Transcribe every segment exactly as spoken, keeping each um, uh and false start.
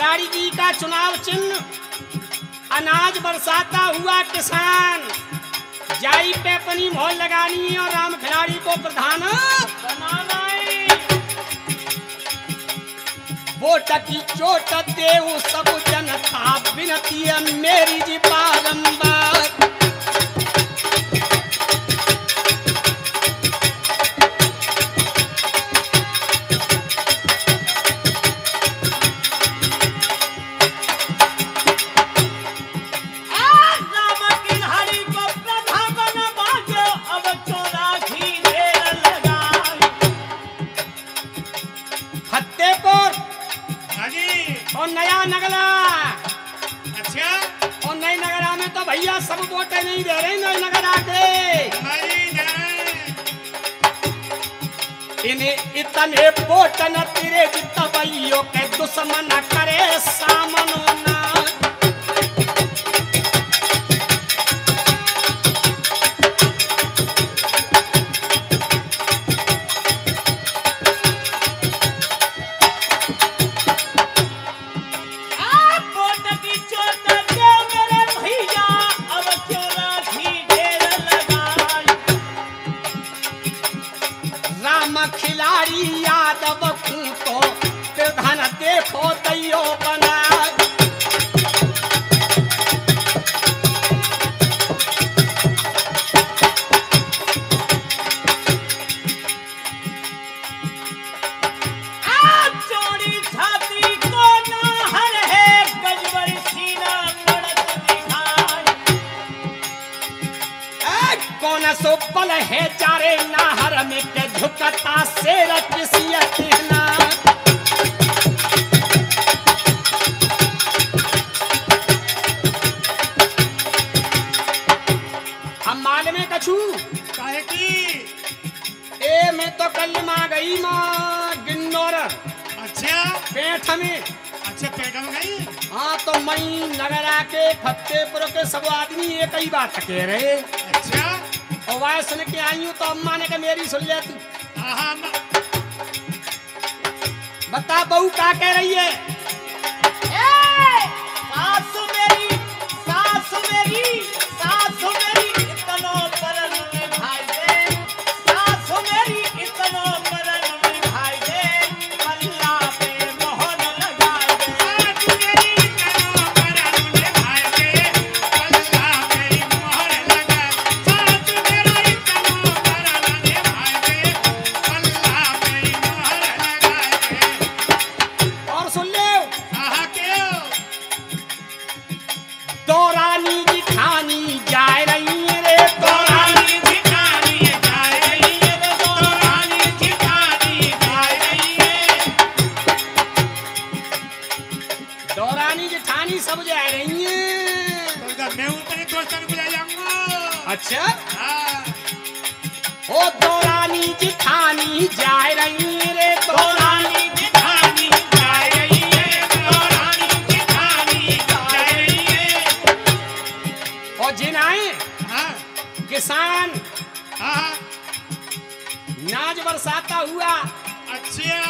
खिलाड़ी जी का चुनाव चिन्ह अनाज बरसाता हुआ किसान, जाई पे अपनी मोहर लगानी है और राम खिलाड़ी को प्रधान बनाना है। वोट की चोट देऊ सब जनता विनती है मेरी जी बारंबार। और नया नगरा, अच्छा, और नई नगरा में तो भैया सब वोटें नहीं दे रहे नई नगरा के। इन्हें इतने वोट न तेरे जितना भैयों के दुश्मन करे सामनो ना। खिलाड़ी यादव को प्रधान देखो तैयो बना। चोरी छाती को ना हर है गजबरी सीना पड़त दिखाई। कौन सो बल है चारे नाहर में के झुकता शेर किसी कहना। हम माल में कछू काहे की ए मैं तो कल माँ गई माँ गिन्नौर। अच्छा, पेठ में। अच्छा, पेट में गई। हाँ तो मई नगरा के फतेहपुर के सब आदमी एक ही बात कह रहे। अच्छा, और वह सुन के आई हूँ तो अम्मा ने कहा मेरी सुन ले तू। हाँ, बता बहू क्या कह रही है? सासु मेरी, सासु मेरी, सासु मेरी इतनो परन निभाई दे, सासु मेरी इतनो परन निभाई दे, पल्ला पे मोहर लगाए दे। सासु मेरी इतनो परन निभाई दे, पल्ला पे मोहर लगाए। सासु मेरा इतनो परन निभाई दे, पल्ला पे मोहर लगाए दे। और सुन ले हाँ, क्यों? दौरानी जी खानी जाए रही है रे, दौरानी ठिकानी जाए रही है, दौरानी ठिकानी जाए रही है। दौरानी जेठानी सब जा रही है। तो इधर मैं ऊपर दोस्तों को ले जाऊंगा। अच्छा, हाँ, ओ दौरानी जेठानी जा रही है रे, दौरानी ठिकानी जाए रही है, दौरानी ठिकानी जाए रही है। और जिनाए हाँ, किसान हाँ, नाज बरसाता हुआ अच्छा,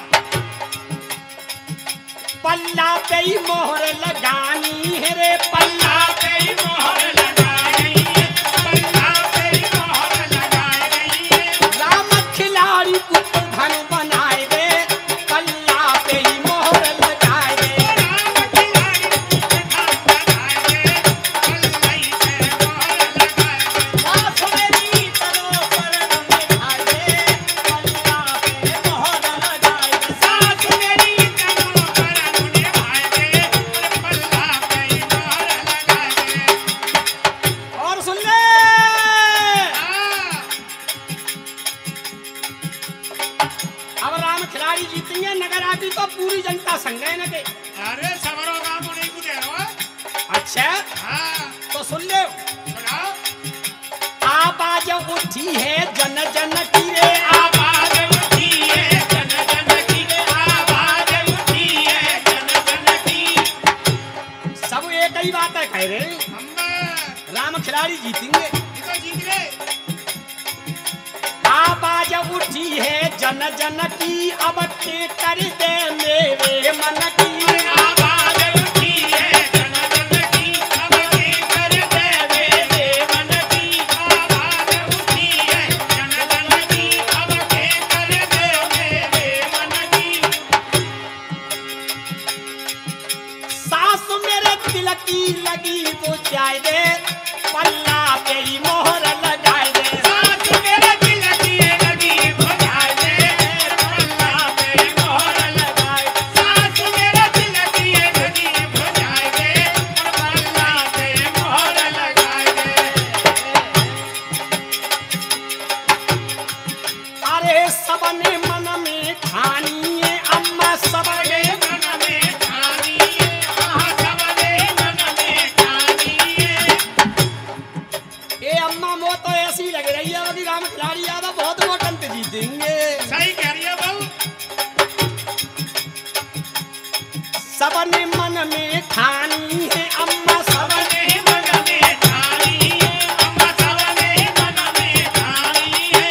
पल्ला पे ही मोहर लगानी है रे, पल्ला पे ही मोहर लगाए रही है, पल्ला पे ही मोहर लगाए रही है। राम खिलाड़ी को प्रधान बनाए दे, पल्ला पे ही मोहर लगाए दे। राम खिलाड़ी को प्रधान बनाए दे, पल्ला पे मोहर लगाए दे। सासु मेरी तनो परन निभाए दे, पल्ला पे मोहर लगाए दे। सासु मेरी इतनो परन निभाए दे, पल्ला पे मोहर लगाए दे। और सुन ले हाँ, अब राम खिलाड़ी जीतेंगे नगर आती तो पूरी जनता संग है न के। अरे सबरो काम नहीं कुछ है रो। अच्छा हाँ, तो सुन ले सुनाओ। आवाज उठी है जन जन की रे, आवाज उठी है जन जन की, आवाज उठी है जन जन की। सब एक ही बात है कह रहे हम राम खिलाड़ी जीतेंगे। तो जीत गए। आवाज उठी है जन जन की, अब के कर दे मेरे मन की। आवाज जाए दे पल्ला पे ही मोहर लगाए दे सास मेरे दिल की लगी भुजाए दे पल्ला पे मोहर लगाए सास मेरे दिल की लगी भुजाए दे पल्ला पे मोहर लगाए दे अरे सबने मन में ठानी है अम्मा सबने मन में ठानी है आहा सबने मन में ठानी है ये अम्मा मो तो ऐसी लग रही है कि राम खिलाड़ी यादव बहुत वोटन पे जीतेंगे सही कह रही है बहू सबने मन में ठानी है अम्मा सबने सबने मन में ठानी है अम्मा सबने मन में ठानी है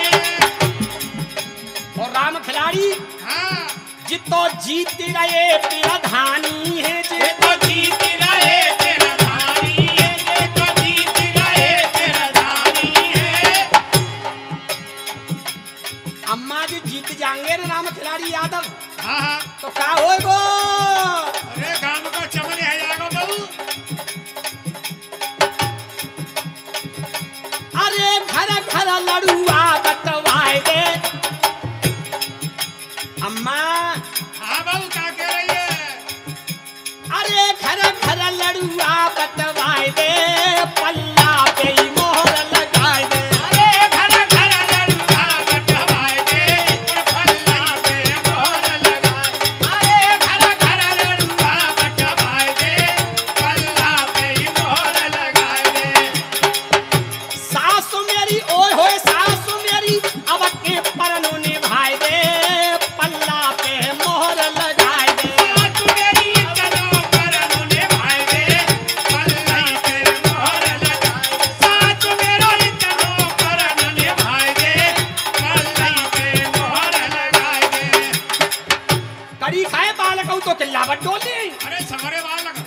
और राम खिलाड़ी हाँ जितो जीत रहे प्रधानी है ये जे तो जीत रहे तेरा धानी है ये तो जीत रहे तेरा धानी है अम्मा जी जीत जाएंगे ना राम खिलाड़ी यादव हाँ हाँ तो क्या होएगो अरे गांव को चमन है जाएगा बहू अरे घर घर लड़ुआ बटवाए दे अम्मा हाँ बहू क्या कह रही है अरे घर घर लड़ुआ बटवाए दे पल्ला पे ही मोहर लगाए दे अरे घर घर लड़का बटवाए दे पल्ला पे मोहर लगाए अरे घर घर लड़का बटवाए दे पल्ला पे मोहर लगाए दे सासु मेरी ओए होए सासु मेरी अब के परनों ने भाई दे पल्ला पे मोहर लगाए दे साथ मेरी तनो पर उन्हें भाई दे पल्ला पे मोहर लगाए साथ मेरा तनो पर उन्हें भाई दे पल्ला पे मोहर लगाए दे कड़ी खाए बालक तो किल्ला बटोले अरे समरे वाल लगा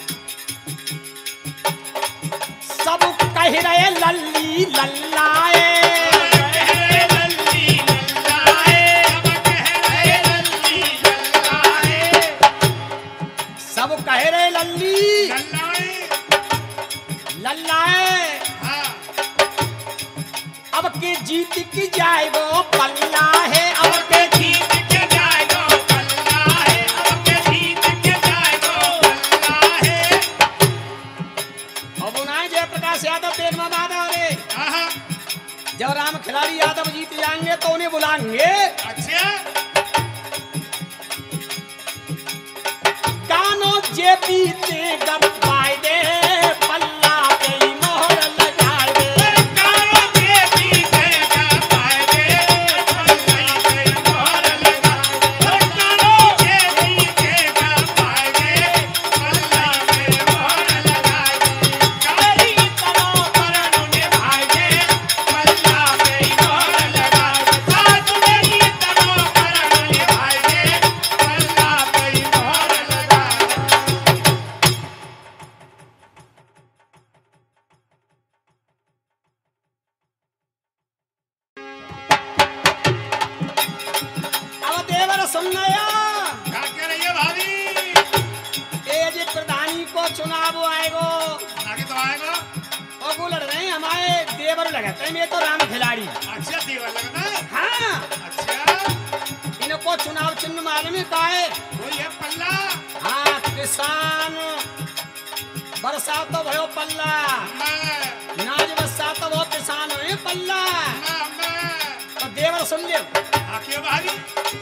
सब कह रहे लल्ली लल्लाए कह रहे लल्ली लल्लाए अब कह रहे लल्ली लल्लाए सब कह रहे लल्ली लल्लाए लल्लाए हाँ अब के जीत की जाएगो पल्ला है अब अब के जीत के जाएगो पल्ला है अब के जीत के जाएगो पल्ला है अब उन्हें जयप्रकाश यादव देख में मादा रे हाँ हाँ जब राम खिलाड़ी यादव जीत जाएंगे तो उन्हें बुलाएंगे अच्छा कानो जे पीते गप्पाए दे पल्ला पे ही मोहर लगाए दे कारो के पीछे का पाए दे पल्ला पे मोहर लगाए कारो के पीछे का पाए दे पल्ला पे मोहर लगाए काली तनो पर उन्हें भाई दे पल्ला पे मोहर लगाए साथ मेरी तनो पर उन्हें भाई दे पल्ला पे मोहर लगाए अब देवर सुनया क्या कह रही है भाभी ए जे प्रधानी को चुनाव आएगो आगे तो आएगा और वो लड़ रहे हैं हमारे देवर लगते हैं ये तो राम खिलाड़ी अच्छा दीवार लगना है हाँ अच्छा इनको चुनाव चिन्ह मालूम है का है वही है पल्ला हाँ किसान बरसात तो भयो पल्ला मैं नाज बरसात तो बहुत किसान है पल्ला मैं मैं तो देवर सुन लियो आखिर भाभी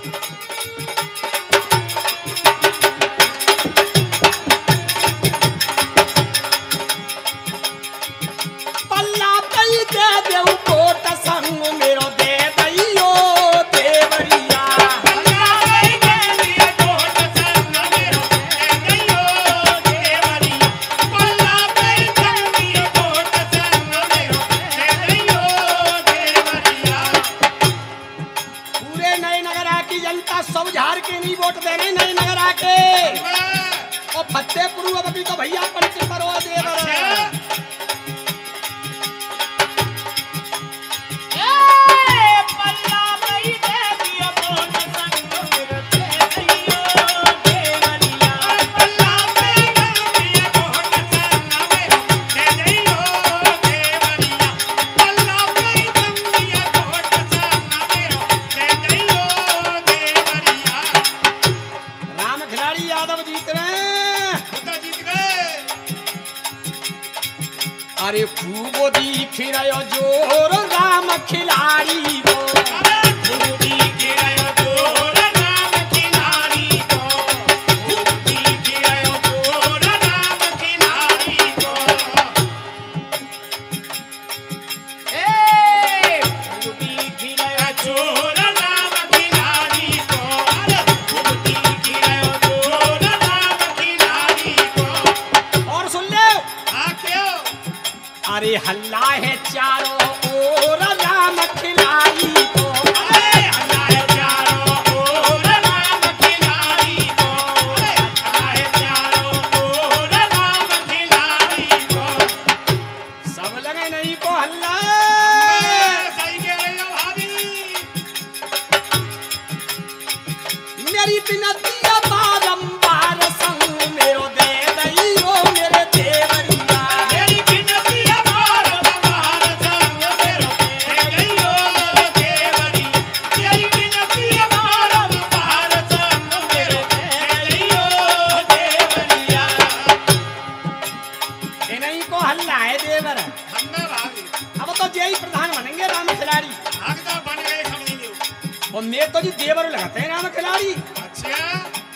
पल्ला पई दे देऊ कोट संग मेरो दे दैयो देवरिया पल्ला भाई दे दिया कोट संग मेरो दे गयो देवरी पल्ला भाई दे दिया कोट संग मेरो दे गयो देवरिया पूरे नए नगरा की जनता सब झाड़ के नहीं वोट दे रही नए नगरा के मैं और फतेहपुर अभी तो भैया पंच करो देवर अच्छा पल्ला पई दे दियो कोट संग मेरो दे दैयो देवरिया पल्ला भाई दे दिया कोट संग मेरो दे गयो अरे खूब दिख रहो जोर राम खिलाड़ी को खूब दिख रहो जोर राम खिलाड़ी को खूब दिख रहो जोर राम खिलाड़ी को ए खूब दिख रहो जोर राम खिलाड़ी को खूब दिख रहो जोर राम खिलाड़ी को। और सुन ले हाँ क्यों? अरे हल्ला है चारों ओर राम खिलाड़ी को अरे हल्ला है चारों ओर राम खिलाड़ी को हल्ला है चारों ओर राम खिलाड़ी को। सब लगे नहीं को हल्ला सही कह रही हो भाभी। मेरी बिनतिया बारंबार संग मेरो दे दइयो मेरे देवरिया मेरी बिनती अमार बहार संग मेरो दे गइयो देवरी। मेरी बिनती अमार बहार संग मेरो दे गइयो देवरिया। ये नहीं को हल्ला है देवर हमने भाभी अब तो जय प्रधान बनेंगे राम खिलाड़ी भागदा बन गए समझ लो। और मैं तो जी देवर लगाते हैं राम खिलाड़ी अच्छा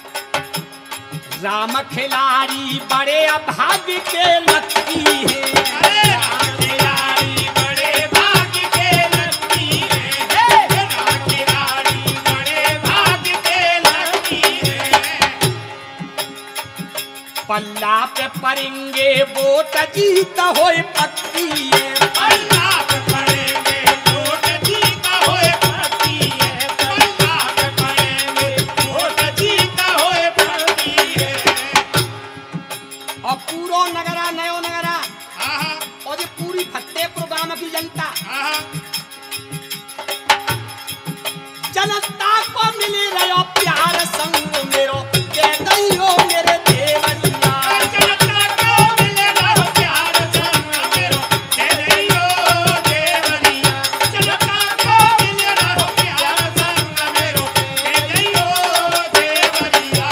राम खिलाड़ी बड़े अभाग्य के लकी है अरे राम खिलाड़ी बड़े भाग्य के लकी है राम खिलाड़ी बड़े भाग्य के लकी है। पल्ला पे परेंगे वोट जीत होए पक्की है अल्लाह पे पड़ेंगे वोट जीता होए पक्की है। अल्लाह पे पड़ेंगे वोट जीता होए पक्की है। और पूरो नगरा नयो नगरा हाँ हाँ और ये पूरी फतेहपुर गांव की जनता हाँ जनता को मिले रहो प्यार संग मेरो दे दइयो मेरे देवरिया जनता को मिले रहो प्यार संग मेरो दे दइयो देवरिया। जनता को मिले रहो प्यार संग मेरो दे दइयो देवरिया।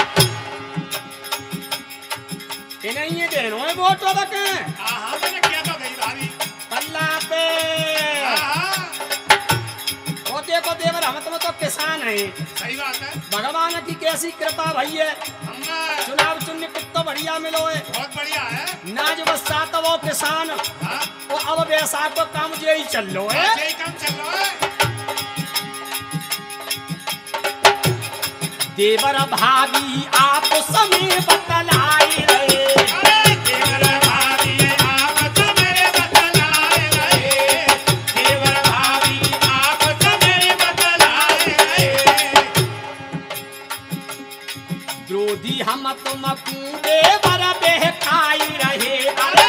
ये नहीं है देनो है वोट वाला के हाँ हाँ मैंने किया था गई भाभी। पल्ला पे हाँ हाँ वो देखो देवर हम तुम तो किसान हैं सही बात है। भगवान की कैसी कृपा भई है हमने चुनाव चुनने कितना बढ़िया मिलो है बहुत बढ़िया है। ना जो बस सात वो किसान हाँ वो अब व्यवसाय को काम जो ही चल लो है यही काम चल रहा है। देवर भाभी आप समय बतलाई रहे अरे देवर भाभी आप तो मेरे बतलाए रहे। देवर भाभी आप तो मेरे बतलाए रहे। द्रोधी हम तुम देवर बहकाई रहे अरे